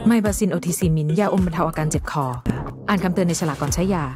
ไมบาซินโอทีซีมินยาอมบรรเทาอาการเจ็บคออ่านคำเตือนในฉลากก่อนใช้ยา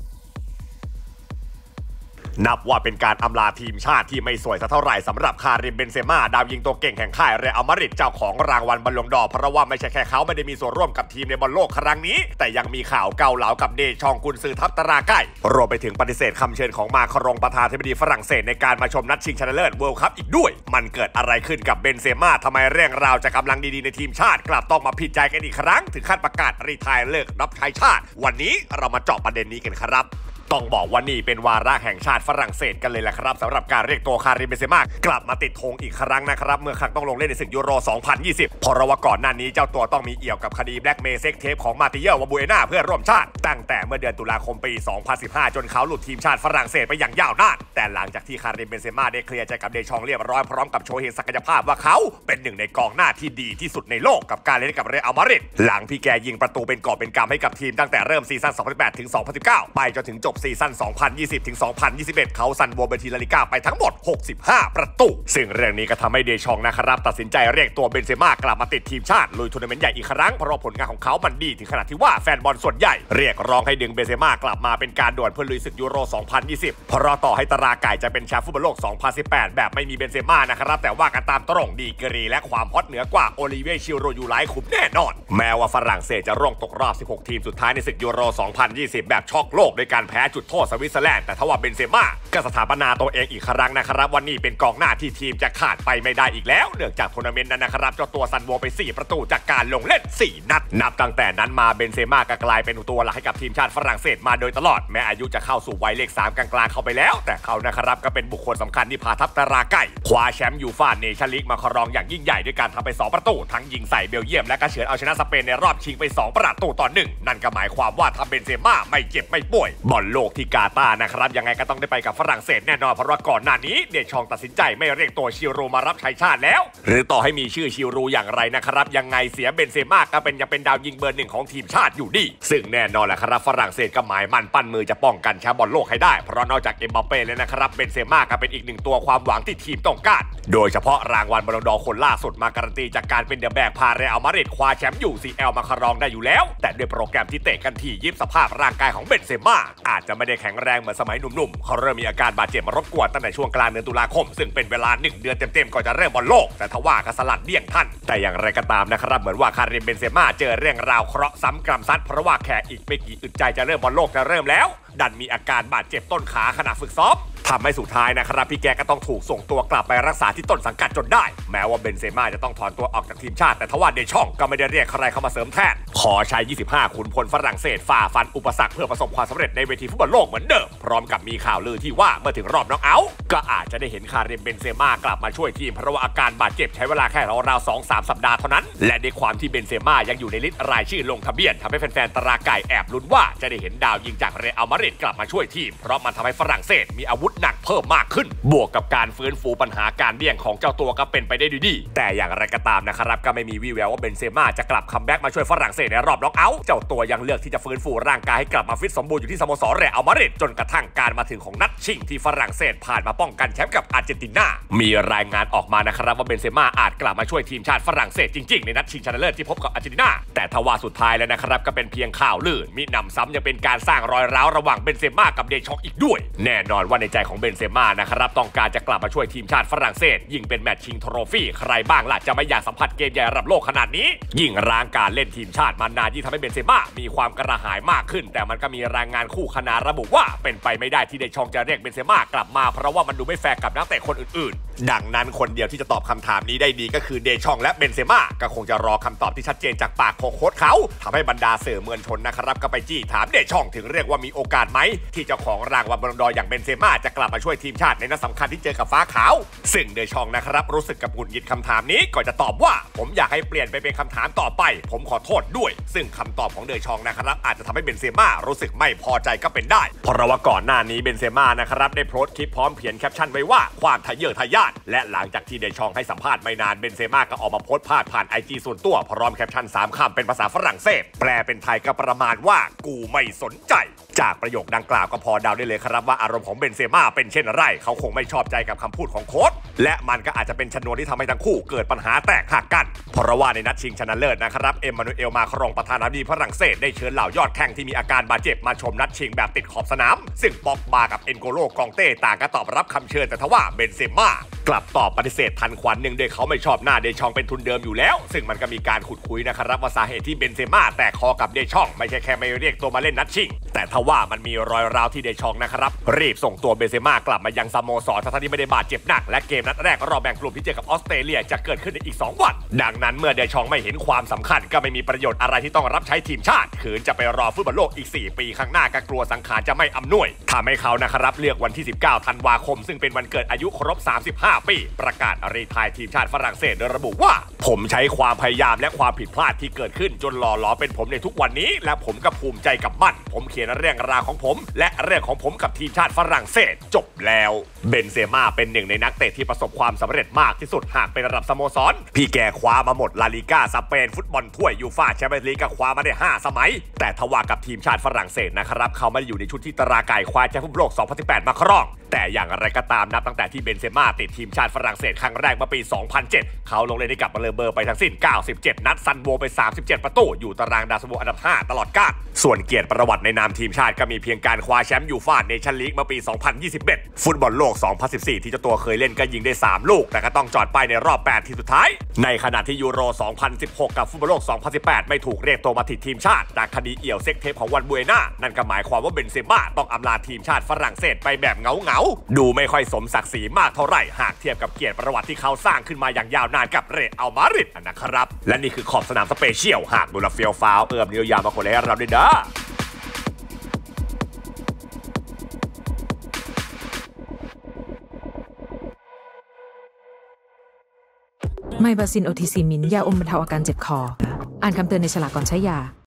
นับว่าเป็นการอำลาทีมชาติที่ไม่สวยสักเท่าไหร่สำหรับคาริมเบนเซม่าดาวยิงตัวเก่งแห่งค่ายเรอัลมาดริดเจ้าของรางวัลบอลลงดอร์เพราะว่าไม่ใช่แค่เขาไม่ได้มีส่วนร่วมกับทีมในบอลโลกครั้งนี้แต่ยังมีข่าวเกาเหลากับเดชองกุนซือทัพตราไก่รวมไปถึงปฏิเสธคำเชิญของมาคารองประธานาธิบดีฝรั่งเศสในการมาชมนัดชิงชนะเลิศเวิลด์คัพอีกด้วยมันเกิดอะไรขึ้นกับเบนเซม่าทำไมเรื่องราวจะกำลังดีๆในทีมชาติกลับต้องมาผิดใจกันอีกครั้งถึงขั้นประกาศรีไทร์เลิกรับใช้ชาติวันนี้เรามาเจาะประเด็นนี้กันครับต้องบอกว่านี่เป็นวาระแห่งชาติฝรั่งเศสกันเลยแหละครับสำหรับการเรียกตัวคาริมเบนเซม่ากลับมาติดธงอีกครั้งนะครับเมื่อครั้งต้องลงเล่นในศึกยูโร 2020 เพราะว่าก่อนหน้านี้เจ้าตัวต้องมีเอี่ยวกับคดีแบล็กเมย์เซ็กเทปของมาติเยลวาบูเอน่าเพื่อร่วมชาติตั้งแต่เมื่อเดือนตุลาคมปี 2015 จนเขาหลุดทีมชาติฝรั่งเศสไปอย่างยาวนานแต่หลังจากที่คาริมเบนเซม่าได้เคลียร์ใจกับเดชองเรียบร้อยพร้อมกับโชว์เห็นศักยภาพว่าเขาเป็นหนึ่งในกองหน้าที่ดีที่สุดในโลกกับการเล่นกับเรอัลมาดริดหลังพี่แกยิงประตูเป็นกอบเป็นกำให้กับทีมตั้งแต่เริ่มซีซั่น 2018 ถึง 2019 ไปจนถึงจบซีซั่น 2020 ถึง 2021 เขาซันโวเบทีลาลิก้าไปทั้งหมด 65 ประตูซึ่งเรื่องนี้ก็ทำให้เดชองนะครับตัดสินใจเรียกตัวเบนเซม่ากลับมาติดทีมชาติลุยทัวร์นาเมนต์ใหญ่อีกครั้งเพราะผลงานของเขามันดีถึงขนาดที่ว่าแฟนบอลส่วนใหญ่เรียกร้องให้ดึงเบนเซม่ากลับมาเป็นการด่วนเพื่อลุยศึกยูโร 2020 เพราะต่อให้ตราไก่จะเป็นแชมป์ฟุตบอลโลก 2018 แบบไม่มีเบนเซม่านะครับแต่ว่ากันตามตรงดีกรีและความฮอตเหนือกว่าโอลิเวียชิโรอยู่หลายขุมแน่นอนแม้ว่าฝรั่งเศสจะร่วงตกรอบ 16 ทีมสุดท้ายในศึกยูโร 2020 แบบช็อกโลกโดยการแพ้จุดโทษสวิตเซอร์แลนด์แต่ทว่าเบนเซม่าก็สถาปนาตัวเองอีกครั้งนะครับวันนี้เป็นกองหน้าที่ทีมจะขาดไปไม่ได้อีกแล้วเนื่องจากทัวร์นาเมนต์นั้นนะครับเจ้าตัวซันโวไป4ประตูจากการลงเล่น4นัดนับตั้งแต่นั้นมาเบนเซม่าก็กลายเป็นตัวหลักให้กับทีมชาติฝรั่งเศสมาโดยตลอดแม้อายุจะเข้าสู่วัยเลข3กลางๆเข้าไปแล้วแต่เขานะครับก็เป็นบุคคลสำคัญที่พาทัพตราไก่คว้าแชมป์ยูฟ่าเนชั่นลีกมาครองอย่างยิ่งใหญ่ด้วยการทำไป2ประตูทั้งยิงใส่เบลเยียมและก็เฉือนเอาชนะสเปนในรอบชิงไป2ประตูต่อ1นั่นก็หมายความว่าถ้าเบนเซม่าไม่เจ็บไม่ป่วยบอลโลกที่กาตาร์นะครับยังไงก็ต้องได้ไปกับฝรั่งเศสแน่นอนเพราะว่าก่อนหน้านี้เดชองตัดสินใจไม่เรียกตัวชิโร่มารับใช้ชาติแล้วหรือต่อให้มีชื่อชิโร่อย่างไรนะครับยังไงเสียเบนเซม่าก็ยังเป็นดาวยิงเบอร์1ของทีมชาติอยู่ดีซึ่งแน่นอนแหละครับฝรั่งเศสก็หมายมั่นปั้นมือจะป้องกันแชมป์บอลโลกให้ได้เพราะนอกจากเอ็มบัปเป้แล้วนะครับเบนเซม่าก็เป็นอีกหนึ่งตัวความหวังที่ทีมต้องการโดยเฉพาะรางวัลบอลลงดอร์คนล่าสุดมาการันตีจากการเป็นเดอะแบกพาเรอัลมาดริดคว้าแชมป์UCLมาครองได้อยู่แล้วแต่ด้วยโปรแกรมที่เตะกันที่ยิบสภาพร่างกายของเบนเซม่าอาจจะไม่ได้แข็งแรงเหมือนสมัยหนุ่มๆเขาเริ่มมีอาการบาดเจ็บมารบกวนตั้งแต่ช่วงกลางเดือนตุลาคมซึ่งเป็นเวลา1 เดือนเต็มๆก่อนจะเริ่มบอลโลกแต่ทว่าก็สลัดเลี่ยงทันแต่อย่างไรก็ตามนะครับเหมือนว่าคาริมเบนเซม่าเจอเรื่องราวเคราะห์ซ้ำกรรมซัดเพราะว่าแค่อีกไม่กี่อึดใจจะเริ่มบอลโลกจะเริ่มแล้วดันมีอาการบาดเจ็บต้นขาขณะฝึกซ้อมทำให้สุดท้ายนะครับพี่แกก็ต้องถูกส่งตัวกลับไปรักษาที่ต้นสังกัดจนได้แม้ว่าเบนเซม่าจะต้องถอนตัวออกจากทีมชาติแต่ทว่าเดชองก็ไม่ได้เรียกใครเข้ามาเสริมแทนขอใช้25ขุนพลฝรั่งเศสฝ่าฟันอุปสรรคเพื่อประสบความสำเร็จในเวทีฟุตบอลโลกเหมือนเดิมพร้อมกับมีข่าวลือที่ว่าเมื่อถึงรอบน็อกเอาท์ก็อาจจะได้เห็นคาริมเบนเซม่ากลับมาช่วยทีมเพราะว่าอาการบาดเจ็บใช้เวลาแค่ราวๆ 2-3 สัปดาห์เท่านั้นและในความที่เบนเซม่ายังอยู่ในลิสต์รายชื่อลงทะเบียนทำให้แฟนๆตราไก่แอบลุ้นว่าจะได้เห็นดาวยิงจากเรอัลมาดริดกลับมาช่วยทีมเพราะมันทำให้ฝรั่งเศสมีอาวุธหนักเพิ่มมากขึ้นบวกกับการฟื้นฟูปัญหาการเบี่ยงของเจ้าตัวก็เป็นไปได้ดีแต่อย่างไรก็ตามนะครับก็ไม่มีวี่แววว่าเบนเซม่าจะกลับคัมแบ็กมาช่วยฝรั่งเศสในรอบน็อกเอาท์เจ้าตัวยังเลือกที่จะฟื้นฟูร่างกายให้กลับมาฟิตสมบูรณ์อยู่ที่สโมสรเรอัลมาดริดจนกระทั่งการมาถึงของนัดชิงที่ฝรั่งเศสผ่านมาป้องกันแชมป์กับอาร์เจนตินามีรายงานออกมานะครับว่าเบนเซม่าอาจกลับมาช่วยทีมชาติฝรั่งเศสจริงๆในนัดชิงชนะเลิศที่พบกับอาร์เจนตินาแต่ทว่าสุดท้ายแล้วนะครับก็เป็นเพียงข่าวลือมิหนำซ้ำยังเป็นการสร้างรอยร้าวระหว่างเบนเซม่ากับเดชองอีกด้วยแน่นอนว่าในใจของเบนเซม่านะครับต้องการจะกลับมาช่วยทีมชาติฝรั่งเศสยิ่งเป็นแมตช์ชิงโทรฟี่ใครบ้างล่ะจะไม่อยากสัมผัสเกมใหญ่ระดับโลกขนาดนี้ยิ่งร้างการเล่นทีมชาติมานานยิ่งทำให้เบนเซม่ามีความกระหายมากขึ้นแต่มันก็มีรายงานคู่ขนานระบุว่าเป็นไปไม่ได้ที่เดชองจะเรียกเบนเซม่ากลับมาเพราะว่ามันดูไม่แฟร์กับนักเตะคนอื่นๆดังนั้นคนเดียวที่จะตอบคำถามนี้ได้ดีก็คือเดชองและเบนเซม่าก็คงจะรอคำตอบที่ชัดเจนจากปากของโค้ชเขาทำให้บรรดาสื่อมวลชนนะครับก็ไปจี้ถามเดชองถึงเรียกว่ามีโอกาสไหมที่เจ้าของรางวัลบอลลงดอร์อย่างเบนเซม่าจะกลับมาช่วยทีมชาติในนัดสำคัญที่เจอกับฟ้าขาวซึ่งเดชองนะครับรู้สึกกับหงุดหงิดคำถามนี้ก็จะตอบว่าผมอยากให้เปลี่ยนไปเป็นคำถามต่อไปผมขอโทษด้วยซึ่งคำตอบของเดชองนะครับอาจจะทำให้เบนเซม่ารู้สึกไม่พอใจก็เป็นได้เพราะว่าก่อนหน้านี้เบนเซม่านะครับได้โพสต์คลิปพร้อมเขียนแคปชั่นไว้ว่าความทะเยอทะยานและหลังจากที่เดชองให้สัมภาษณ์ไม่นานเบนเซม่าก็ออกมาโพสต์ผ่าน IG ส่วนตัวพร้อมแคปชั่น3 คำเป็นภาษาฝรั่งเศสแปลเป็นไทยก็ประมาณว่ากูไม่สนใจจากประโยคดังกล่าวก็พอเดาได้เลยครับว่าอารมณ์ของเบนเซม่าเป็นเช่นไรเขาคงไม่ชอบใจกับคำพูดของโค้ชและมันก็อาจจะเป็นชนวนที่ทำให้ทั้งคู่เกิดปัญหาแตกหักกันเพราะว่าในนัดชิงชนะเลิศนะครับเอ็มมานูเอลมาครองประธานาธิบดีฝรั่งเศสได้เชิญเหล่ายอดแข่งที่มีอาการบาดเจ็บมาชมนัดชิงแบบติดขอบสนามซึ่งป็อกบากับเอ็นโกโลกองเต้ต่างก็ตอบรับคำเชิญแต่ทว่าเบนเซม่ากลับตอบปฏิเสธทันควันหนึ่งโดยเขาไม่ชอบหน้าเดชองเป็นทุนเดิมอยู่แล้วซึ่งมันก็มีการขุดคุยนะครับว่าสาเหตุที่เบนเซม่าแตกคอกับเดชองไม่ใช่แค่ไม่เรียกตัวมาเล่นนัดชิงแต่ทว่ามันมีรอยร้าวที่เดชองนะครับรีบส่งตัวเบนเซม่ากลับมายังสโมสรทั้งที่ไม่ได้บาดเจ็บหนักและเกมนัดแรกรอบแบ่งกลุ่มที่เจอกับออสเตรเลียจะเกิดขึ้นในอีก2 วันดังนั้นเมื่อเดชองไม่เห็นความสำคัญก็ไม่มีประโยชน์อะไรที่ต้องรับใช้ทีมชาติขืนจะไปรอฟุตบอลโลกอีก4 ปีข้างหน้าก็กลัวสังขารจะไม่อำนวยทำให้เขานะครับเลือกวันที่19 ธันวาคมซึ่งเป็นวันเกิดอายุครบ35 ปีประกาศรีไทร์ทีมชาติฝรั่งเศสโดยระบุว่าผมใช้ความพยายามและความผิดพลาดที่เกิดขึ้นจนหล่อหลอมเป็นผมในทุกวันนี้และผมก็ภูมิใจกับมันผมเขียนเรื่องราวของผมและเรื่องของผมกับทีมชาติฝรั่งเศสจบแล้วเบนเซม่าเป็นหนึ่งในนักเตะที่ประสบความสำเร็จมากที่สุดหากเป็นระดับสโมสรพี่แกคว้ามาหมดลาลิก้าสเปนฟุตบอลถ้วยยูฟ่าแชมเปี้ยนส์ลีกก็คว้ามาได้5 สมัยแต่ทว่ากับทีมชาติฝรั่งเศสนะครับเขาไม่ได้อยู่ในชุดที่ตราไก่คว้าแชมป์ฟุตบอลโลก 2018 มาครองแต่อย่างไรก็ตามนับตั้งแต่ที่เบนเซม่าติดทีมชาติฝรั่งเศสครั้งแรกเมื่อปี 2007 เขาลงเล่นให้กับเลอเบอร์ไปทั้งสิ้น97 นัดซันโวไป37 ประตูอยู่ตารางดาวซันโวอันดับ5ตลอดกาลส่วนเกียรติประวัติในนามทีมชาติก็มีเพียงการคว้าแชมป์ยูฟ่าเนชั่นลีกเมื่อปี 2021 ฟุตบอลโลก 2014 ที่เจ้าตัวเคยเล่นก็ยิงได้3 ลูกแต่ก็ต้องจอดไปในรอบ8 ทีมสุดท้ายในขณะที่ยูโร 2016 กับฟุตบอลโลก 2018 ไม่ถูกเรียกตัวมาติดทีมชาติจากคดีเอี่ยวเซ็กเทปของวันบูเอน่านั่นก็หมายความว่าเบนเซม่าต้องอำลาทีมชาติฝรั่งเศสไปแบบเงาดูไม่ค่อยสมศักดิ์ศรีมากเท่าไหร่หากเทียบกับเกียรติประวัติที่เขาสร้างขึ้นมาอย่างยาวนานกับเรอัลมาดริดนะครับและนี่คือขอบสนามสเปเชียลหากดูแลเฟียวฟ้าวเนียวยาวมาคนให้เราด้วยเด้อไมบาซินโอทีซีมินยาอมบรรเทาอาการเจ็บคออ่านคำเตือนในฉลากก่อนใช้ยา